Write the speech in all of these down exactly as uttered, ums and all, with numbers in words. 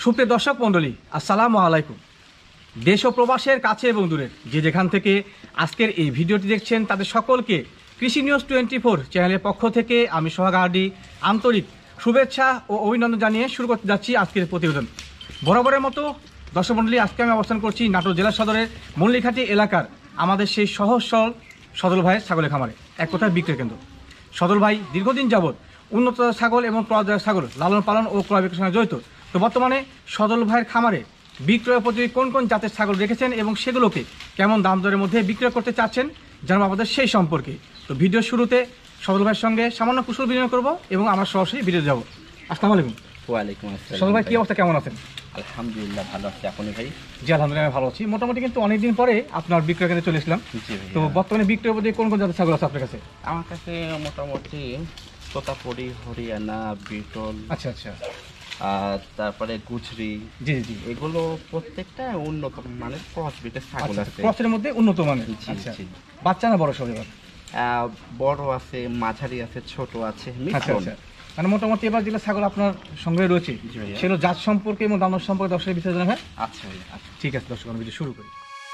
সুপ্রিয় দর্শক মণ্ডলী, আসসালামু আলাইকুম। দেশ ও প্রবাসের কাছে এবং দূরের যে যেখান থেকে আজকের এই ভিডিওটি দেখছেন তাদের সকলকে কৃষি নিউজ টোয়েন্টি ফোর চ্যানেলের পক্ষ থেকে আমি সোহাগ আরডি আন্তরিক শুভেচ্ছা ও অভিনন্দন জানিয়ে শুরু করতে যাচ্ছি আজকের প্রতিবেদন। বরাবরের মতো দর্শক মণ্ডলী, আজকে আমি অবস্থান করছি নাটোর জেলা সদরের মল্লিঘাটি এলাকার আমাদের সেই সহজ সরল সদল ভাইয়ের ছাগলের খামারে, এক কথায় বিক্রয় কেন্দ্র। সদল ভাই দীর্ঘদিন যাবৎ উন্নত ছাগল এবং ক্রয় ছাগল লালন পালন ও ক্রয় বিক্রয়ের সঙ্গে জড়িত। তো বর্তমানে সদল ভাইয়ের খামারে বিক্রয় পদ্ধতি কোন কোন জাতের ছাগল রেখেছেন এবং সেগুলোকে কেমন দাম দরের মধ্যে বিক্রয় করতে চাচ্ছেন জানাবো আমাদের সেই সম্পর্কে। তো ভিডিওর শুরুতে সদল ভাইয়ের সঙ্গে সামান্য কুশল বিনিময় করবো এবং আমরা সরাসরি ভিডিও যাবো। আসসালামু আলাইকুম। ওয়ালাইকুম আসসালাম। সদল ভাই, কি অবস্থা, কেমন আছেন? আলহামদুলিল্লাহ ভালো আছি, আপনি ভাই? জি আলহামদুলিল্লাহ আমি ভালো আছি। মোটামুটি কিন্তু অনেকদিন পরে আপনার বিক্রয় কেন্দ্রে চলে এসলাম। তো বর্তমানে বিক্রয় পদ্ধতি কোন কোন জাতের ছাগল আছে আপনার কাছে? আমার কাছে মোটামুটি তোতাপুরি, হরিয়ানা, বিটল, আচ্ছা আচ্ছা, আর তারপরে গুজরি, জি জি, এগুলো প্রত্যেকটা উন্নত মানের ক্রস ব্রিডের ছাগল আছে। ক্রসের মধ্যে উন্নত মানের। আচ্ছা, বাচ্চা না বড় সব? এবার বড় আছে, মাঝারি আছে, ছোট আছে, আচ্ছা আচ্ছা। মানে মোটামুটি এবার যেগুলো ছাগল আপনার সঙ্গে রয়েছে সেগুলো জাত সম্পর্কে এবং দাম সম্পর্কে দর্শকের বিষয়ে জানা হয়। আচ্ছা ভাই, আচ্ছা ঠিক আছে দর্শক, আমি ভিডিও শুরু করি।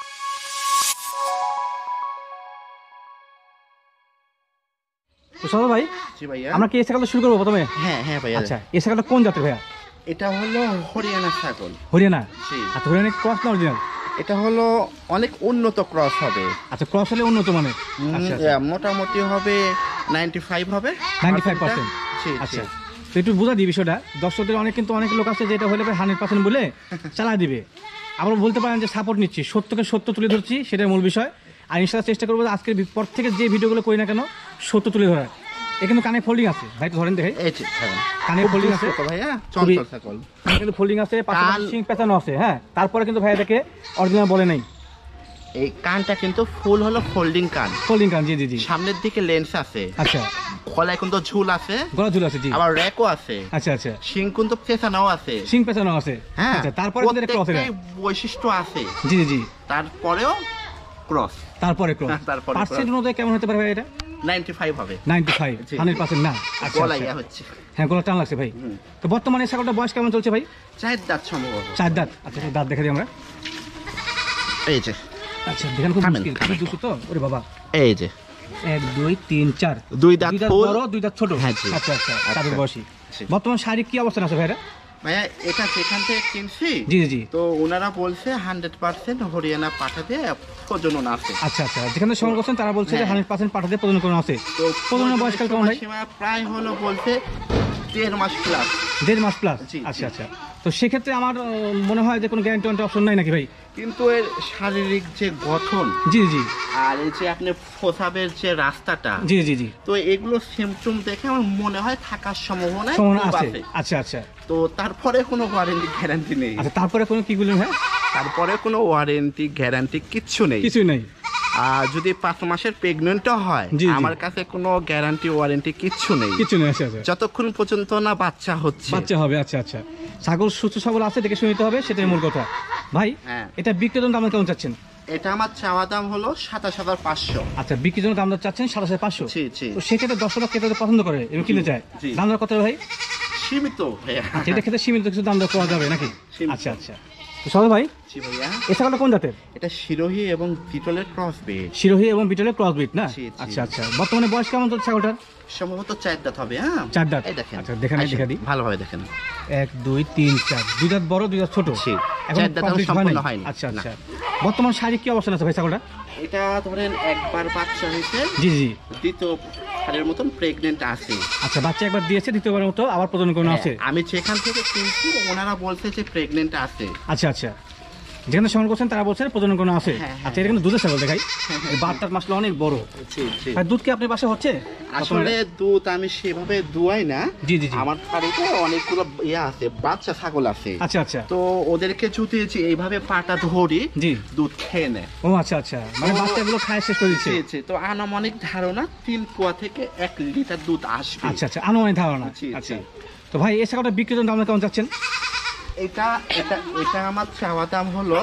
তো সদল ভাই, জি ভাইয়া, আমরা কি এই ছাগলটা শুরু করবো প্রথমে? হ্যাঁ হ্যাঁ ভাইয়া। আচ্ছা, এই ছাগলটা কোন জাতের ভাইয়া? এটা হলো হরিয়ানা ছাগল। হরিয়ানা? জি। আচ্ছা, হরিয়ানা ক্রস না অরিজিনাল? এটা হলো অনেক উন্নত ক্রস হবে। আচ্ছা, ক্রস হলে উন্নত মানের। আচ্ছা, মোটামুটি হবে নাইনটি ফাইভ হবে, নাইনটি ফাইভ পার্সেন্ট। আচ্ছা, তো একটু বোঝা দিই বিষয়টা। দর্শকদের অনেক কিন্তু অনেক লোক আছে যেটা হলে হান্ড্রেড পার্সেন্ট বলে চালা দিবে। আবার বলতে পারেন যে সাপোর্ট নিচ্ছি, সত্যকে সত্য তুলে ধরছি, সেটাই মূল বিষয়। আর ইনশাআল্লাহ চেষ্টা করবো আজকের পর থেকে যে ভিডিওগুলো করি না কেন সত্য তুলে ধরার। এ কিন্তু কানে ফোল্ডিং আছে ভাই, তো ধরেন দেখে কানে ফোল্ডিং আছে ভাইয়া, কিন্তু ফোল্ডিং আছে, পাশাপাশি সিং পেঁচানো আছে। হ্যাঁ, তারপরে কিন্তু ভাই এটাকে অরিজিনাল বলে নাই। এই কানটা কিন্তু ফুল হলো ফোল্ডিং কান, ফোল্ডিং কান। জি জি জি। সামনের দিকে লেন্স আছে। আচ্ছা, গলায় কিন্তু ঝুল আছে, গলা ঝুল আছে। জি, আবার র‍্যাকও আছে। আচ্ছা আচ্ছা, সিং কিন্তু পেঁচানো আছে, সিং পেঁচানো আছে। হ্যাঁ, আচ্ছা, তারপরে কিন্তু এটা ক্রসের বৈশিষ্ট্য আছে। জি জি, তারপরেও ক্রস, তারপরে ক্রস। তারপরে পার্সেন্ট অনুযায়ী কেমন হতে পারে ভাই এটা? নাইনটি ফাইভ হবে। নাইনটি ফাইভ, হান্ড্রেড পার্সেন্ট না? আচ্ছা, গলা ইয়া হচ্ছে। হ্যাঁ, গলা টান লাগছে ভাই। তো বর্তমানে ছাগলটা বয়স কেমন চলছে ভাই? চার দাঁত সম্ভবত। চার দাঁত। আচ্ছা, দাঁত দেখা দিই আমরা। এই যে, আচ্ছা দেখেন, খুব মুশকিল, খুব দুষ্টু তো। ওরে বাবা, এই যে এক দুই তিন চার, দুই দাঁত বড়, দুই দাঁত ছোট। আচ্ছা আচ্ছা, তাদের বয়সী। বর্তমান শারীরিক কি অবস্থা আছে ভাইরা? ভাইয়া, এটা যেখান থেকে কিনছি, জি জি, তো ওনারা বলছে হান্ড্রেড পার্সেন্ট হরিয়ানা পাঠাতে প্রজনন আছে। আচ্ছা আচ্ছা, যেখানে সংগ্রহ করছেন তারা বলছে যে হান্ড্রেড পার্সেন্ট পাঠাতে প্রজনন আছে। তো প্রজননের বয়সকাল কেমন ভাই? প্রায় হলো বলতে দেড় মাস প্লাস। দেড় মাস প্লাস। আচ্ছা আচ্ছা, তো সেক্ষেত্রে আমার মনে হয় যে কোনো গ্যারান্টি ওয়ারেন্টি অপশন নাই নাকি ভাই? কিন্তু এর শারীরিক যে গঠন, জি জি, আর এই যে আপনি প্রসাবের যে রাস্তাটা, জি জি জি, তো এগুলো সিমটম দেখে আমার মনে হয় থাকার সম্ভাবনা আছে। আচ্ছা আচ্ছা, তো তারপরে কোনো ওয়ারেন্টি গ্যারান্টি নেই। আচ্ছা, তারপরে কোনো কি বললেন? হ্যাঁ, তারপরে কোনো ওয়ারেন্টি গ্যারান্টি কিচ্ছু নেই, কিছু নেই। আর যদি পাঁচ মাসের প্রেগনেন্টও হয়, আমার কাছে কোনো গ্যারান্টি ওয়ারেন্টি কিচ্ছু নেই, কিছু নেই। আচ্ছা, যতক্ষণ পর্যন্ত না বাচ্চা হচ্ছে, বাচ্চা হবে। আচ্ছা আচ্ছা, ছাগল সুস্থ সবল আছে দেখে শুনতে হবে, সেটাই মূল কথা ভাই। এটা বিক্রির জন্য দাম কেমন চাচ্ছেন? এটা আমার চাওয়া দাম হলো সাতাশ হাজার পাঁচশো। আচ্ছা, বিক্রির জন্য দাম চাচ্ছেন সাতাশ হাজার পাঁচশো। তো সেক্ষেত্রে দর্শকরা ক্রেতাদের পছন্দ করে এবং কিনতে চায়, দাম দর কত ভাই? সীমিত। এটা ক্ষেত্রে সীমিত কিছু দাম দর করা যাবে নাকি? আচ্ছা আচ্ছা, সদল ভাই, জি ভাইয়া, এই ছাগলটা কোন জাতের? এটা শিরোহী এবং বিটলের ক্রস ব্রিড। শিরোহী এবং বিটলের ক্রস ব্রিড না? আচ্ছা আচ্ছা, বর্তমানে বয়স কেমন চলছে ছাগলটার? সম্ভবত চার দাঁত হবে। হ্যাঁ, চার দাঁত। এই দেখেন, আচ্ছা দেখেন, দেখা দিই ভালোভাবে দেখেন। এক দুই তিন চার, দুই দাঁত বড়, দুই দাঁত ছোট। চার দাঁত সম্পূর্ণ হয়নি। আচ্ছা আচ্ছা, বর্তমান শারীরিক কি অবস্থা আছে ভাই ছাগলটা? এটা ধরেন একবার বাচ্চা হয়েছে, জি জি, দ্বিতীয় হারের মতন প্রেগনেন্ট আছে। আচ্ছা, বাচ্চা একবার দিয়েছে, দ্বিতীয়বারের মতো আবার প্রজনন করানো আছে। আমি যেখান থেকে কিনছি ওনারা বলছে যে প্রেগনেন্ট আছে। আচ্ছা আচ্ছা, যেখানে সংগ্রহ করছেন তারা বলছেন প্রজনন করানো আছে। আচ্ছা, এটা কিন্তু দুধের ছাগল দেখাই, বাচ্চার মাসলে অনেক বড়। দুধ কি আপনার বাসায় হচ্ছে? আসলে দুধ আমি সেভাবে দুয়াই না। জি জি, আমার বাড়িতে অনেকগুলো ইয়া আছে, বাচ্চা ছাগল আছে। আচ্ছা আচ্ছা, তো ওদেরকে যদি এইভাবে পাটা ধরি, জি, দুধ খেয়ে নেয়। ও আচ্ছা আচ্ছা, মানে বাচ্চাগুলো খায় শেষ করে দিচ্ছে। তো আনুমানিক ধারণা তিন পোয়া থেকে এক লিটার দুধ আসবে। আচ্ছা আচ্ছা, আনুমানিক ধারণা। আচ্ছা, তো ভাই এই ছাগলটা বিক্রির জন্য দাম কেমন চাচ্ছেন? এটা এটা এটা আমার চাওয়া দাম হলো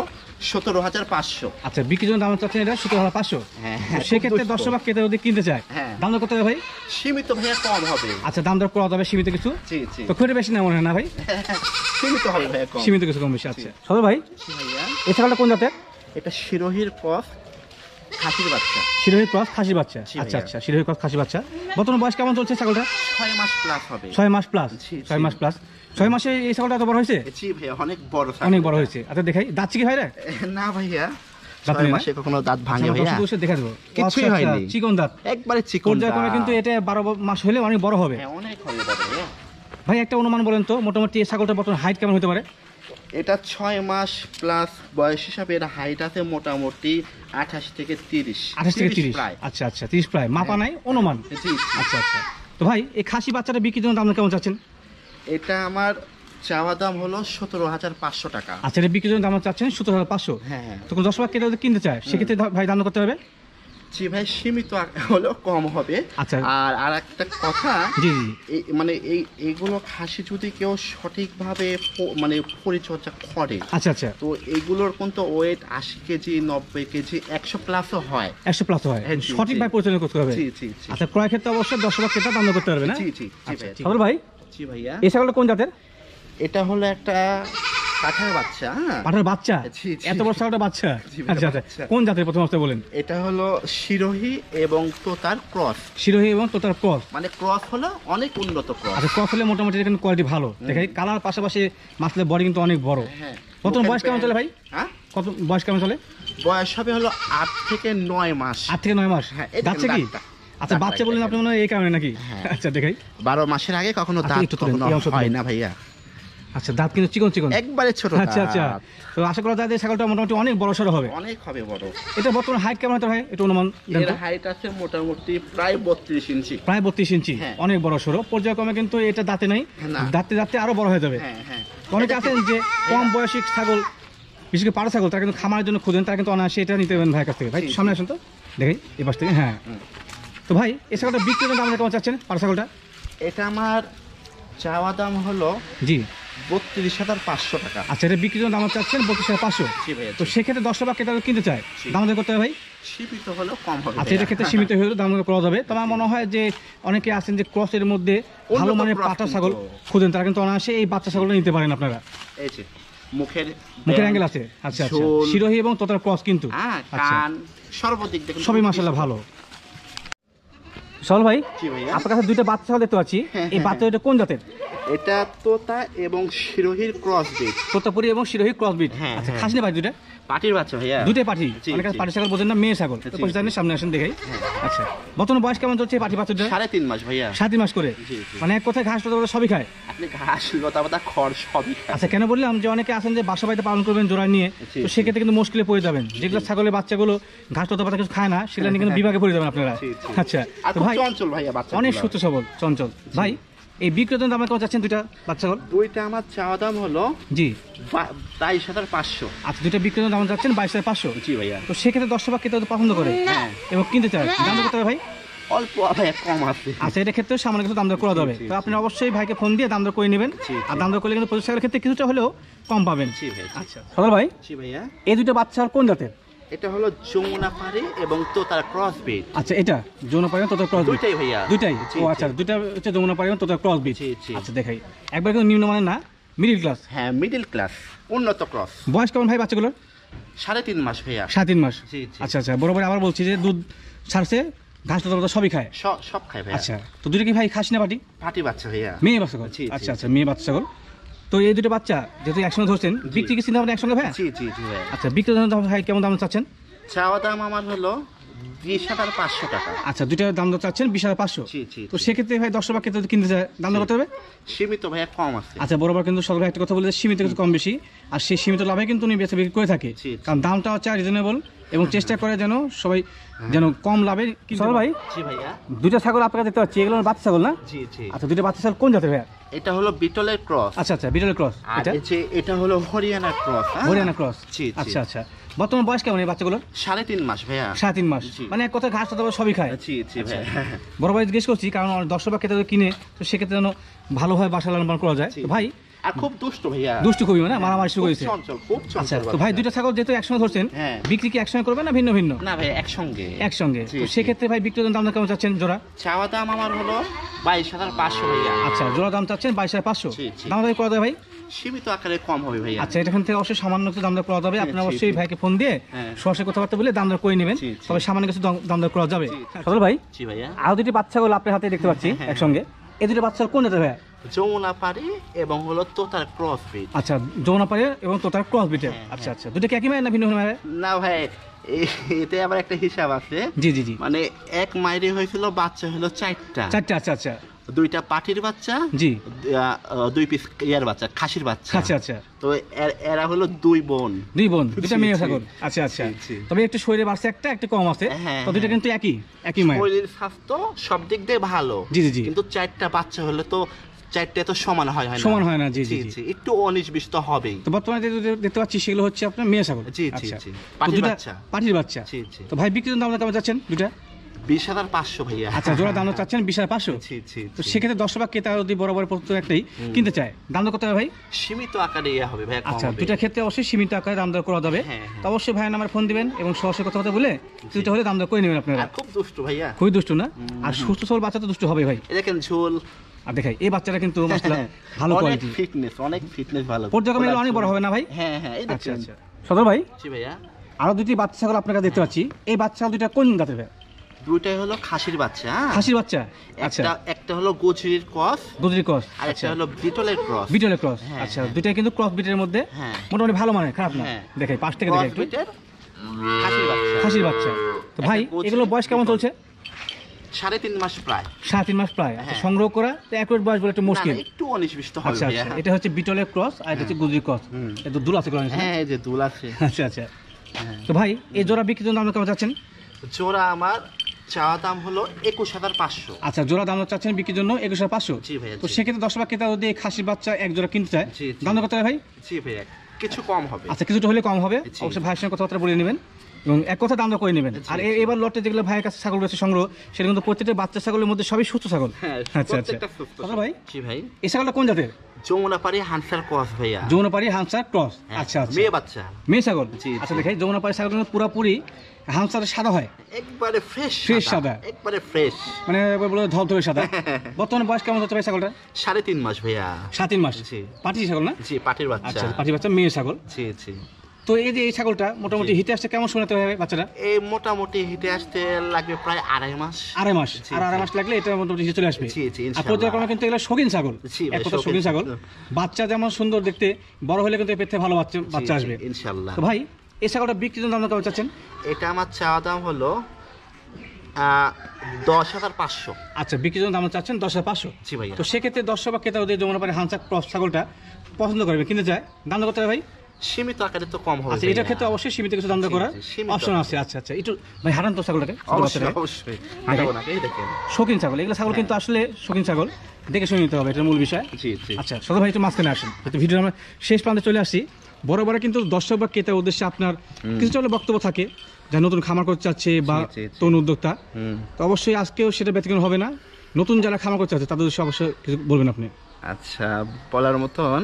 সতেরো হাজার পাঁচশো। আচ্ছা, বিক্রির জন্য দাম চাচ্ছেন এটা সতেরো হাজার পাঁচশো। হ্যাঁ, সেক্ষেত্রে দর্শক বা ক্রেতা যদি কিনতে চায়, দাম দর করতে হবে ভাই? সীমিত ভাইয়া, কম হবে। আচ্ছা, দাম দর করা যাবে সীমিত কিছু? জি জি। তো খুব বেশি না মনে হয় না ভাই? সীমিত হবে ভাইয়া, কম। সীমিত কিছু কম বেশি। আচ্ছা সদর ভাই, এই ছাগলটা কোন জাতের? এটা শিরোহির ক্রস খাসির বাচ্চা। শিরোহির ক্রস খাসির বাচ্চা। আচ্ছা আচ্ছা, শিরোহির ক্রস খাসির বাচ্চা। বর্তমান বয়স কেমন চলছে ছাগলটা? ছয় মাস প্লাস হবে। ছয় মাস প্লাস? ছয় মাস প্লাস। ছয় মাসে এই ছাগলটা এত বড় হয়েছে? জি ভাইয়া, অনেক বড়, অনেক বড় হয়েছে। আচ্ছা দেখাই, দাঁত কি ভাই রে? না ভাইয়া, ছয় মাসে কখনো দাঁত ভাঙে ভাইয়া? দর্শক দেখা দেবো, কিছুই হয়নি, চিকন দাঁত, একবারে চিকন দাঁত। কিন্তু এটা বারো মাস হলে অনেক বড় হবে। হ্যাঁ, অনেক হবে বড় ভাইয়া। ভাই একটা অনুমান বলেন তো, মোটামুটি এই ছাগলটার বর্তমান হাইট কেমন হতে পারে? এটা ছয় মাস প্লাস বয়স হিসাবে এর হাইট আছে মোটামুটি আঠাশ থেকে তিরিশ। আঠাশ থেকে তিরিশ, আচ্ছা আচ্ছা, তিরিশ প্রায়, মাপা নাই, অনুমান। আচ্ছা আচ্ছা। তো ভাই এই খাসি বাচ্চাটা বিক্রির জন্য দাম কেমন চাচ্ছেন? এটা আমার চাওয়া দাম হলো সতেরো হাজার পাঁচশো টাকা। আচ্ছা, এটা বিক্রির জন্য দাম চাচ্ছেন সতেরো হাজার পাঁচশো। হ্যাঁ। তো দশ টাকা কেটে কিনতে চায়, সেক্ষেত্রে ভাই দাম করতে হবে? জি ভাই, সীমিত হলো, কম হবে। আচ্ছা। আর আর একটা কথা, জি জি, মানে এই এইগুলো খাসি যদি কেউ সঠিকভাবে মানে পরিচর্যা করে, আচ্ছা আচ্ছা, তো এইগুলোর কিন্তু ওয়েট আশি কেজি, নব্বই কেজি, একশো প্লাসও হয়। একশো প্লাস হয়, সঠিকভাবে পরিচালনা করতে হবে। জি জি। আচ্ছা, ক্রয় ক্ষেত্রে অবশ্যই দশ টাকা কেটে দাম করতে পারবে না? জি জি। সদর ভাই, জি ভাইয়া, এই ছাগলটা কোন জাতের? এটা হলো একটা পাঠার বাচ্চা। হ্যাঁ, পাঠার বাচ্চা। এত বড় ছাগলটা বাচ্চা? আচ্ছা আচ্ছা, কোন জাতের প্রথম অবস্থায় বলেন? এটা হলো শিরোহী এবং তোতার ক্রস। শিরোহী এবং তোতার ক্রস, মানে ক্রস হলো অনেক উন্নত ক্রস। আচ্ছা, ক্রস হলে মোটামুটি কিন্তু কোয়ালিটি ভালো। দেখাই কালার পাশাপাশি মাছলের বডি কিন্তু অনেক বড়। হ্যাঁ। প্রথম বয়স কেমন চলে ভাই? হ্যাঁ, কত বয়স কেমন চলে? বয়স হবে হলো আট থেকে নয় মাস। আট থেকে নয় মাস। যাচ্ছে কি? আচ্ছা, বাচ্চা বললেন আপনি মনে হয় এই কারণে নাকি? আচ্ছা দেখাই, বারো মাসের আগে কখনো দাঁত কখনো হয় না ভাইয়া। আচ্ছা, দাঁত কিন্তু চিকন চিকন, একবারে ছোট। আচ্ছা আচ্ছা। তো আশা করা যায় যে ছাগলটা মোটামুটি অনেক বড় সড়ো হবে। অনেক হবে বড়। এটা বর্তমান হাইট কেমন হতে হয় একটু অনুমান দেন এর তো? হাইট আছে মোটামুটি প্রায় বত্রিশ ইঞ্চি। প্রায় বত্রিশ ইঞ্চি, অনেক বড় সড়ো। পর্যায়ক্রমে কিন্তু এটা দাঁতে নাই, দাঁতে দাঁতে আরো বড় হয়ে যাবে। হ্যাঁ হ্যাঁ। অনেকে আছেন যে কম বয়সী ছাগল, বিশেষ করে পাড়া ছাগল, তারা কিন্তু খামারের জন্য খুঁজেন, তারা কিন্তু অনায়াসে এটা নিতে পারেন ভাইয়ের কাছ থেকে। ভাই সামনে আসুন তো, দেখি এই পাশ থেকে। হ্যাঁ, তো ভাই এই ছাগলটা বিক্রির জন্য দাম কেমন চাচ্ছেন পাড়া ছাগলটা? এটা আমার চাওয়া দাম হলো জি বত্রিশ হাজার পাঁচশো টাকা। আচ্ছা, এটা বিক্রির জন্য দাম চাচ্ছেন বত্রিশ হাজার পাঁচশো। তো সেক্ষেত্রে দশ টাকা কেটে কিনতে চায়, দাম করতে হবে ভাই? সীমিত হলেও কম হবে। আচ্ছা, এটা ক্ষেত্রে সীমিত হলেও দাম করা যাবে। তবে আমার মনে হয় যে অনেকে আছেন যে ক্রসের মধ্যে ভালো মানের পাটা ছাগল খুঁজেন, তারা কিন্তু অনায়াসে এই বাচ্চা ছাগলটা নিতে পারেন আপনারা। এই যে মুখের মুখের অ্যাঙ্গেল আছে। আচ্ছা আচ্ছা, শিরোহী এবং তোতার ক্রস কিন্তু কান সর্বদিক থেকে সবই মাশাআল্লাহ ভালো। সল ভাই, আপনার কাছে দুইটা বাচ্চা ছাগল দেখতে পাচ্ছি, এই বাচ্চা দুটো কোন জাতের? এটা তোতা এবং শিরোহীর ক্রস বিট। তোতাপুরি এবং শিরোহী ক্রস বিট। আচ্ছা, খাসি না ভাই দুইটা? পাটির বাচ্চা ভাইয়া, দুইটাই পাটি। অনেক পাটি ছাগল বোঝেন না, মেয়ে ছাগল। সামনে আসেন দেখাই। আচ্ছা, বর্তমান বয়স কেমন চলছে পাটি বাচ্চাটা? সাড়ে তিন মাস ভাইয়া। সাড়ে তিন মাস করে, মানে এক কথায় ঘাস লতা সবই খায়? আপনি ঘাস লতা পাতা খড় সবই খায়। আচ্ছা, কেন বললাম যে অনেকে আছেন যে বাসা বাড়িতে পালন করবেন জোড়া নিয়ে, তো সেক্ষেত্রে কিন্তু মুশকিলে পড়ে যাবেন। যেগুলো ছাগলের বাচ্চাগুলো ঘাস লতা পাতা কিছু খায় না, সেগুলো নিয়ে কিন্তু বিভাগে পড়ে যাবেন আপনারা। আচ্ছা, তো ভাই চঞ্চল ভাইয়া বাচ্চা, অনেক সুস্থ সবল চঞ্চল। ভাই এই বিক্রেতা দাম কেমন চাচ্ছেন দুইটা বাচ্চা ছাগল? দুইটা আমার চাওয়া দাম হলো জি বাইশ হাজার পাঁচশো। আচ্ছা, দুইটা বিক্রেতা দাম চাচ্ছেন বাইশ হাজার পাঁচশো। জি ভাইয়া। তো সেক্ষেত্রে দশ টাকা কেটে পছন্দ করে এবং কিনতে চায়, দাম করতে হবে ভাই? অল্প ভাইয়া, কম আছে। আচ্ছা, এটা ক্ষেত্রে সামান্য কিছু দাম দর করা যাবে। তো আপনি অবশ্যই ভাইকে ফোন দিয়ে দাম দর করে নেবেন, আর দাম দর করলে কিন্তু পঁচিশ টাকার ক্ষেত্রে কিছুটা হলেও কম পাবেন। আচ্ছা সদর ভাই, জি ভাইয়া, এই দুটো বাচ্চা কোন জাতের? এটা হলো যমুনা পাড়ি এবং তোতার ক্রস বিট। আচ্ছা, এটা যমুনা পাড়ি তোতার ক্রস বিট? দুইটাই ভাইয়া, দুইটাই। ও আচ্ছা, দুইটা হচ্ছে যমুনা পাড়ি এবং তোতার ক্রস বিট। আচ্ছা দেখাই, একবার কিন্তু নিম্নমানের না, মিডল ক্লাস? হ্যাঁ, মিডল ক্লাস, উন্নত ক্রস। বয়স কেমন ভাই বাচ্চাগুলোর? সাড়ে তিন মাস ভাইয়া। সাড়ে তিন মাস। আচ্ছা আচ্ছা, বরাবর আবার বলছি যে দুধ ছাড়ছে, ঘাস লতা সবই খায়? সব খায় ভাইয়া। আচ্ছা, তো দুটো কি ভাই খাসি না পাটি? পাটি বাচ্চা ভাইয়া, মেয়ে বাচ্চা। আচ্ছা আচ্ছা, মেয়ে বাচ্চা ছাগল। তো এই দুটো বাচ্চা যেহেতু একসঙ্গে ধরছেন, বিক্রি কি চিন্তা ভাবনা একসঙ্গে ভাই? জি জি জি ভাই। আচ্ছা, বিক্রি ভাই কেমন দাম চাচ্ছেন? চাওয়া দাম আমার হলো বিশ হাজার পাঁচশো টাকা। আচ্ছা, দুইটার দাম দর চাচ্ছেন বিশ হাজার পাঁচশো। তো সেক্ষেত্রে ভাই দশ টাকা কেটে কিনতে চায়, দাম দর করতে হবে? সীমিত ভাইয়া, কম আছে। আচ্ছা, বরাবর কিন্তু সরকার একটা কথা বলে সীমিত কিছু কম বেশি, আর সেই সীমিত লাভে কিন্তু উনি বেচা বিক্রি করে থাকে, কারণ দামটা হচ্ছে রিজনেবল এবং চেষ্টা করে যেন সবাই যেন কম লাভে। সরল ভাই, জি ভাইয়া, দুইটা ছাগল আপনারা দেখতে পাচ্ছি, এগুলো বাচ্চা ছাগল না? জি জি। আচ্ছা, দুইটা বাচ্চা ছাগল কোন জাতের ভাইয়া? এটা হলো বিটলের ক্রস। আচ্ছা আচ্ছা, বিটলের ক্রস। এটা এটা হলো হরিয়ানা ক্রস। হরিয়ানা ক্রস, জি। আচ্ছা আচ্ছা, বর্তমান বয়স কেমন এই বাচ্চাগুলোর? সাড়ে তিন মাস ভাইয়া। সাড়ে তিন মাস, মানে এক কথা ঘাস তো সবই খায়? জি জি ভাই। বড় ভাই জিজ্ঞেস করছি কারণ দশ টাকা কেটে কিনে, তো সেক্ষেত্রে যেন ভালোভাবে বাসা লালন পালন করা যায়। ভাই আর খুব দুষ্ট ভাইয়া, দুষ্টু খুবই না, মারামারি শুরু করেছে। চঞ্চল, খুব চঞ্চল। তো ভাই দুইটা ছাগল যেহেতু একসঙ্গে ধরছেন, বিক্রি কি একসঙ্গে করবেন না ভিন্ন ভিন্ন? না ভাই একসঙ্গে। একসঙ্গে। তো সেক্ষেত্রে ভাই বিক্রির দাম কেমন চাচ্ছেন জোড়া? চাওয়া দাম আমার হলো বাইশ হাজার পাঁচশো ভাইয়া। আচ্ছা, জোড়া দাম চাচ্ছেন বাইশ হাজার পাঁচশো। দাম দাম করা যাবে ভাই? সীমিত আকারে কম হবে ভাইয়া। আচ্ছা, এখান থেকে অবশ্যই সামান্য কিছু দাম দর করা যাবে। আপনি অবশ্যই ভাইকে ফোন দিয়ে সরাসরি কথাবার্তা বলে দাম দর করে নেবেন, তবে সামান্য কিছু দাম দর করা যাবে। সদর ভাই, জি ভাইয়া, আরো দুটি বাচ্চাগুলো আপনার হাতে দেখতে পাচ্ছি একসঙ্গে। এই দুটো বাচ্চা কোন জাতের ভাইয়া? যমুনা পাড়ি এবং হলো তোতার ক্রস ব্রিড। আচ্ছা, যমুনা পাড়ি এবং তোতার ক্রস ব্রিড। আচ্ছা আচ্ছা, দুটো কি একই মায়ের না ভিন্ন ভিন্ন মায়ের? না ভাই, এতে আবার একটা হিসাব আছে। জি জি জি। মানে এক মায়েরই হয়েছিল বাচ্চা হলো চারটা। চারটা, আচ্ছা আচ্ছা। দুইটা পাটির বাচ্চা, জি, দুই পিস ইয়ার বাচ্চা, খাসির বাচ্চা। আচ্ছা আচ্ছা। তো এরা হলো দুই বোন। দুই বোন, দুইটা মেয়ে ছাগল। আচ্ছা আচ্ছা। তবে একটু শরীরে বাড়ছে একটা, একটু কম আছে। তো দুইটা কিন্তু একই একই মায়ের। শরীর স্বাস্থ্য সব দিক দিয়ে ভালো। জি জি জি। কিন্তু চারটা বাচ্চা হলে তো চারটে তো সমান হয় না, সমান হয় না। জি জি জি, একটু উনিশ বিশ তো হবেই। তো বর্তমানে দেখতে পাচ্ছি সেগুলো হচ্ছে আপনার মেয়ে ছাগল। জি জি জি, পাটির বাচ্চা। পাটির বাচ্চা। জি জি। তো ভাই বিক্রির দাম কেমন যাচ্ছেন দুইটা? বিশ হাজার পাঁচশো ভাইয়া। আচ্ছা, জোড়া দাম চাচ্ছেন বিশ হাজার পাঁচশো। তো সেক্ষেত্রে দশ টাকা ক্রেতা যদি বরাবর প্রত্যেক একটাই কিনতে চায়, দাম দর কত হবে ভাই? সীমিত আকারে ইয়ে হবে ভাই। আচ্ছা, দুইটা ক্ষেত্রে অবশ্যই সীমিত আকারে দাম দর করা যাবে। তো অবশ্যই ভাইয়ের নাম্বার ফোন দিবেন এবং সরাসরি কথা বলে দুইটা হলে দাম দর করে নেবেন আপনারা। খুব দুষ্টু ভাইয়া, খুবই দুষ্টু না? আর সুস্থ সবল বাচ্চা তো দুষ্টু হবে ভাই। দেখেন ঝোল। আর দেখাই এই বাচ্চাটা কিন্তু মাশাআল্লাহ ভালো কোয়ালিটি, ফিটনেস, অনেক ফিটনেস ভালো। পর্যায়ক্রমে অনেক বড় হবে না ভাই? হ্যাঁ হ্যাঁ। আচ্ছা আচ্ছা। সদর ভাই, জি ভাইয়া, আরো দুটি বাচ্চা ছাগল আপনারা দেখতে পাচ্ছি। এই বাচ্চা দুইটা কোন জাতের ভাই? দুইটাই হলো খাসির বাচ্চা। খাসির বাচ্চা। আচ্ছা, একটা হলো গুজরির ক্রস। গুজরির ক্রস। আর একটা হলো বিটলের ক্রস। বিটলের ক্রস। আচ্ছা, দুইটাই কিন্তু ক্রস বিটের মধ্যে মোটামুটি ভালো মানে, খারাপ না। দেখাই পাশ থেকে দেখাই একটু। খাসির বাচ্চা। খাসির বাচ্চা। তো ভাই এগুলো বয়স কেমন চলছে? সাড়ে তিন মাস প্রায়। সাড়ে তিন মাস প্রায়। সংগ্রহ করা তো অ্যাকুরেট বয়স বলে একটু মুশকিল। একটু উনিশ বিশ তো হবে। আচ্ছা আচ্ছা। এটা হচ্ছে বিটলের ক্রস আর এটা হচ্ছে গুজরির ক্রস। এটা দুল আছে ক্রস। হ্যাঁ, এই যে দুল আছে। আচ্ছা আচ্ছা। তো ভাই এই জোড়া বিক্রির জন্য আপনি কেমন চাচ্ছেন? জোড়া আমার চাওয়া দাম হলো একুশ হাজার পাঁচশো। আচ্ছা, জোড়া দাম চাচ্ছেন বিক্রির জন্য একুশ হাজার পাঁচশো। জি ভাই। তো সেক্ষেত্রে দশ টাকা ক্রেতা যদি খাসির বাচ্চা এক জোড়া কিনতে চায়, দাম কত হবে ভাই? জি ভাই, কিছু কম হবে। আচ্ছা, কিছুটা হলে কম হবে। অবশ্যই ভাইয়ের সঙ্গে কথাবার্তা বলে নেবেন এবং এক কথা দাম দর করে নেবেন। আর এবার লটে যেগুলো ভাইয়ের কাছে ছাগল রয়েছে সংগ্রহ, সেটা কিন্তু প্রত্যেকটা বাচ্চা ছাগলের মধ্যে সবই সুস্থ ছাগল। আচ্ছা আচ্ছা। ভাই, জি ভাই, এই ছাগলটা কোন জাতের? যমুনা পাড়ি হানসার ক্রস ভাইয়া। যমুনা পাড়ি হানসার ক্রস। আচ্ছা আচ্ছা। মেয়ে বাচ্চা, মেয়ে ছাগল। আচ্ছা, দেখাই যমুনা পাড়ি ছাগল কিন্তু পুরোপুরি হানসার সাদা হয়, একবারে ফ্রেশ ফ্রেশ সাদা, একবারে ফ্রেশ, মানে বলে ধবধবে সাদা। বর্তমানে বয়স কেমন হচ্ছে ভাই ছাগলটা? সাড়ে তিন মাস ভাইয়া। সাড়ে তিন মাস। জি। পাটি ছাগল না? জি, পাটির বাচ্চা। আচ্ছা, পাটির বাচ্চা, মেয়ে ছাগল। জি জি। তো এই যে এই ছাগলটা মোটামুটি হিটে আসতে কেমন শোনাতে হবে বাচ্চাটা? এই মোটামুটি হিটে আসতে লাগবে প্রায় আড়াই মাস। আড়াই মাস। আর আড়াই মাস লাগলে এটা মোটামুটি হিটে চলে আসবে। জি জি। আর পর্যায়ক্রমে কিন্তু এগুলো শৌখিন ছাগল। এক কথা শৌখিন ছাগল। বাচ্চা যেমন সুন্দর দেখতে, বড় হলে কিন্তু পেতে ভালো বাচ্চা বাচ্চা আসবে ইনশাআল্লাহ। তো ভাই এই ছাগলটা বিক্রির দাম কেমন চাচ্ছেন? এটা আমার চাওয়া দাম হলো দশ হাজার পাঁচশো। আচ্ছা, বিক্রির দাম চাচ্ছেন দশ হাজার পাঁচশো। জি ভাই। তো সেক্ষেত্রে দশ বা ক্রেতা ওদের যমুনা পাড়ি হানসা ক্রস ছাগলটা পছন্দ করবে, কিনতে চায়, দাম কত ভাই? সীমিত আকারে তো কম হবে। আচ্ছা, এটার ক্ষেত্রে অবশ্যই সীমিত কিছু দাম করার অপশন আছে। আচ্ছা আচ্ছা। একটু ভাই হারান তো ছাগলটাকে। অবশ্যই অবশ্যই হাঁটাবো না, এই দেখেন শৌখিন ছাগল। এগুলো ছাগল কিন্তু আসলে শৌখিন ছাগল, দেখে শুনে নিতে হবে, এটার মূল বিষয়। জি জি। আচ্ছা, সদর ভাই একটু মাঝখানে আসেন, একটু ভিডিও আমরা শেষ প্রান্তে চলে আসি। বড় বড় কিন্তু দর্শক বা ক্রেতার উদ্দেশ্যে আপনার কিছু হলে বক্তব্য থাকে, যা নতুন খামার করতে চাচ্ছে বা তরুণ উদ্যোক্তা, তো অবশ্যই আজকেও সেটা ব্যতিক্রম হবে না। নতুন যারা খামার করতে চাচ্ছে তাদের উদ্দেশ্যে অবশ্যই কিছু বলবেন আপনি। আচ্ছা, বলার মতন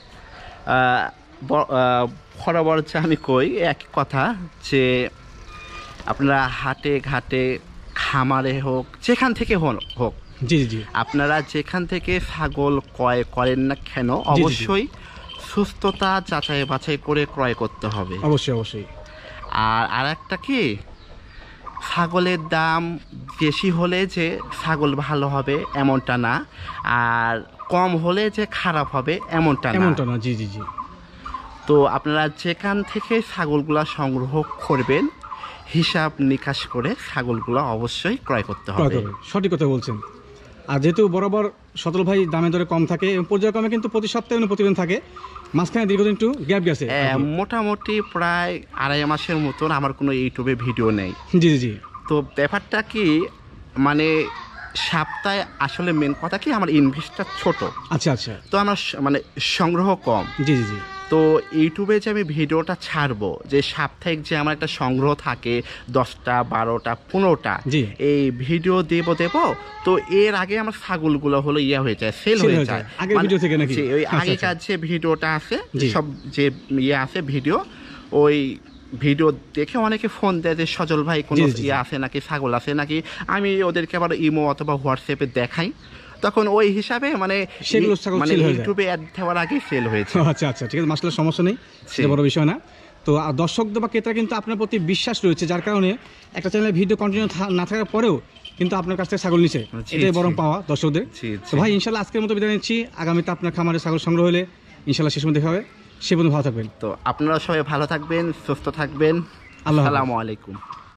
বরাবর যে আমি কই এক কথা, যে আপনারা হাটে ঘাটে খামারে হোক, যেখান থেকে হোক, জি জি, আপনারা যেখান থেকে ছাগল ক্রয় করেন না কেন, অবশ্যই সুস্থতা যাচাই বাছাই করে ক্রয় করতে হবে। অবশ্যই অবশ্যই। আর আর একটা কি, ছাগলের দাম বেশি হলে যে ছাগল ভালো হবে এমনটা না, আর কম হলে যে খারাপ হবে এমনটা না এমনটা না। জি জি জি। তো আপনারা যেখান থেকে ছাগলগুলা সংগ্রহ করবেন, হিসাব নিকাশ করে ছাগলগুলো অবশ্যই ক্রয় করতে হবে। সঠিক কথা বলছেন। আর যেহেতু বরাবর সতল ভাই দামে দরে কম থাকে এবং পর্যায়ক্রমে কিন্তু প্রতি সপ্তাহে প্রতিদিন থাকে, মাঝখানে দীর্ঘদিন একটু গ্যাপ গেছে, মোটামুটি প্রায় আড়াই মাসের মতন আমার কোনো ইউটিউবে ভিডিও নেই। জি জি। তো ব্যাপারটা কি, মানে সপ্তাহে আসলে মেন কথা কি আমার ইনভেস্টটা ছোট। আচ্ছা আচ্ছা। তো আমার মানে সংগ্রহ কম। জি জি জি। তো ইউটিউবে যে আমি ভিডিওটা ছাড়বো, যে সাপ্তাহিক যে আমার একটা সংগ্রহ থাকে দশটা বারোটা পনেরোটা, এই ভিডিও দেব দেব তো এর আগে আমার ছাগলগুলো হলো ইয়া হয়ে যায়, সেল হয়ে যায় আগের ভিডিও থেকে নাকি? ওই আগেকার যে ভিডিওটা আছে, সব যে ইয়ে আছে ভিডিও, ওই ভিডিও দেখে অনেকে ফোন দেয় যে সজল ভাই কোনো ইয়ে আছে নাকি, ছাগল আছে নাকি। আমি ওদেরকে আবার ইমো অথবা হোয়াটসঅ্যাপে দেখাই, তখন ওই হিসাবে মানে মানে ইউটিউবে অ্যাড দেওয়ার আগে সেল হয়েছে। আচ্ছা আচ্ছা, ঠিক আছে, মাশাআল্লাহ, সমস্যা নেই, সেটা বড় বিষয় না। তো দর্শকদের বা ক্রেতা কিন্তু আপনার প্রতি বিশ্বাস রয়েছে, যার কারণে একটা চ্যানেলে ভিডিও কন্টিনিউ না থাকার পরেও কিন্তু আপনার কাছ থেকে ছাগল নিছে, এটাই বরং পাওয়া দর্শকদের। তো ভাই ইনশাল্লাহ আজকের মতো বিদায় নিচ্ছি, আগামীতে আপনার খামারে ছাগল সংগ্রহ হলে ইনশাল্লাহ সে সময় দেখা হবে, সে পর্যন্ত ভালো থাকবেন। তো আপনারা সবাই ভালো থাকবেন, সুস্থ থাকবেন, আসসালামু আলাইকুম।